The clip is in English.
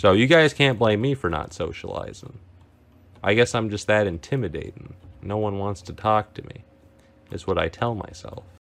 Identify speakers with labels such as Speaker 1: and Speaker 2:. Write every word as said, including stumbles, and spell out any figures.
Speaker 1: So you guys can't blame me for not socializing. I guess I'm just that intimidating. No one wants to talk to me, is what I tell myself.